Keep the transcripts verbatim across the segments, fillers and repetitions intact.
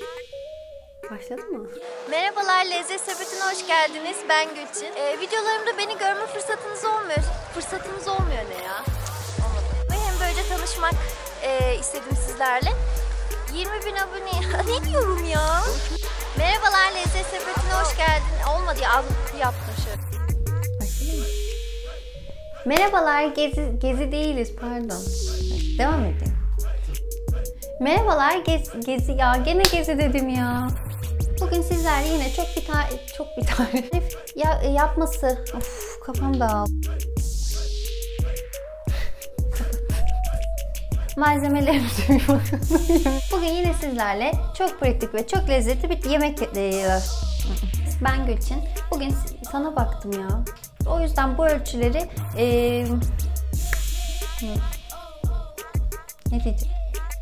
Başladı mı? Merhabalar, Lezzet Sepeti'ne hoş geldiniz. Ben Gülçin. Ee, videolarımda beni görme fırsatınız olmuyor. Fırsatınız olmuyor ne ya? Olmadı. Ve hem böylece tanışmak e, istedim sizlerle. yirmi bin abone... ne diyorum ya? Merhabalar, Lezzet Sepeti'ne hoş geldin. Olmadı ya, az yaptım şöyle. Başladı mı? Merhabalar, gezi, gezi değiliz pardon. Devam edelim. Merhabalar, gez, gezi ya gene gezi dedim ya. Bugün sizlerle yine çok bir tarif, çok bir tarif ya, yapması. Of, kafam dağıldı. Malzemelerimizi bir bakalım. Bugün yine sizlerle çok pratik ve çok lezzetli bir yemek. Ben Gülçin. Bugün sana baktım ya. O yüzden bu ölçüleri ee, ne diyeceğim?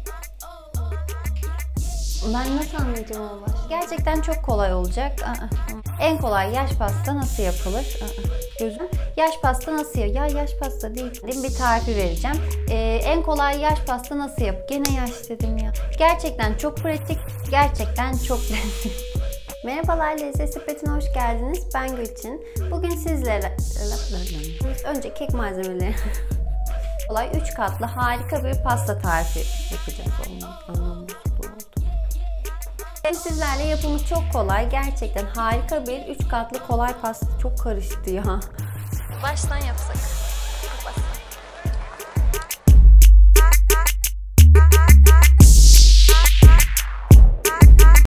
Ben nasıl anlayacağım ama baş? Gerçekten çok kolay olacak. Aa, en kolay yaş pasta nasıl yapılır? Aa, gözüm. Yaş pasta nasıl ya? Ya yaş pasta değil. Bir tarifi vereceğim. Ee, en kolay yaş pasta nasıl yap? Gene yaş dedim ya. Gerçekten çok pratik. Gerçekten çok lezzetli. Merhabalar, Lezzet Sepeti'ne hoş geldiniz. Ben Gülçin. Bugün sizlere önce kek malzemeleri kolay üç katlı harika bir pasta tarifi yapacağız. Anlamı bu oldu. Sizlerle yapımı çok kolay. Gerçekten harika bir üç katlı kolay pasta. Çok karıştı ya. Baştan yapsak.